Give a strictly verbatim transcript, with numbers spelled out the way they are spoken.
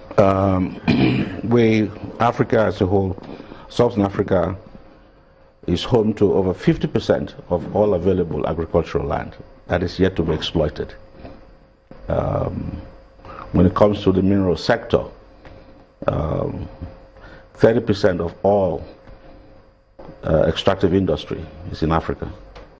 Um, we, Africa as a whole, Sub-Saharan Africa is home to over fifty percent of all available agricultural land that is yet to be exploited. Um, when it comes to the mineral sector, um, thirty percent of all uh, extractive industry is in Africa.